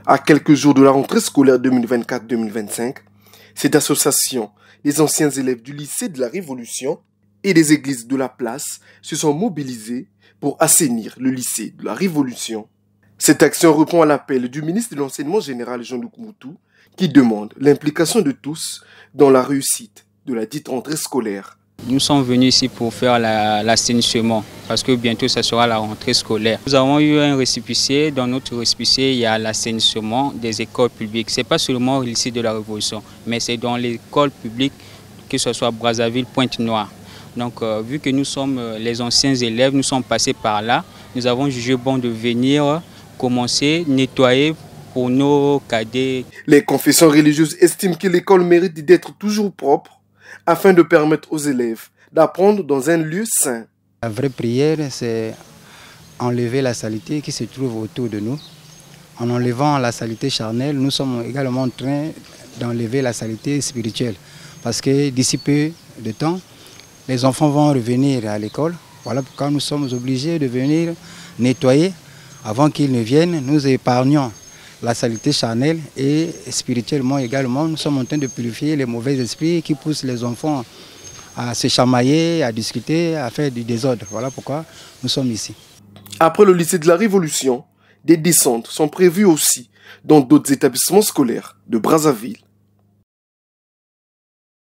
À quelques jours de la rentrée scolaire 2024-2025, cette association des anciens élèves du lycée de la Révolution et des églises de la place se sont mobilisés pour assainir le lycée de la Révolution. Cette action répond à l'appel du ministre de l'Enseignement général Jean-Luc Moutou qui demande l'implication de tous dans la réussite de la dite rentrée scolaire. Nous sommes venus ici pour faire l'assainissement parce que bientôt ça sera la rentrée scolaire. Nous avons eu un récépissé. Dans notre récépissé, il y a l'assainissement des écoles publiques. Ce n'est pas seulement au lycée de la Révolution, mais c'est dans l'école publique, que ce soit Brazzaville, Pointe-Noire. Donc vu que nous sommes les anciens élèves, nous sommes passés par là, nous avons jugé bon de venir commencer, nettoyer pour nos cadets. Les confessions religieuses estiment que l'école mérite d'être toujours propre afin de permettre aux élèves d'apprendre dans un lieu sain. La vraie prière, c'est enlever la saleté qui se trouve autour de nous. En enlevant la saleté charnelle, nous sommes également en train d'enlever la saleté spirituelle. Parce que d'ici peu de temps, les enfants vont revenir à l'école. Voilà pourquoi nous sommes obligés de venir nettoyer avant qu'ils ne viennent. Nous épargnons la saleté charnelle et spirituellement également. Nous sommes en train de purifier les mauvais esprits qui poussent les enfants à se chamailler, à discuter, à faire du désordre. Voilà pourquoi nous sommes ici. Après le lycée de la Révolution, des descentes sont prévues aussi dans d'autres établissements scolaires de Brazzaville.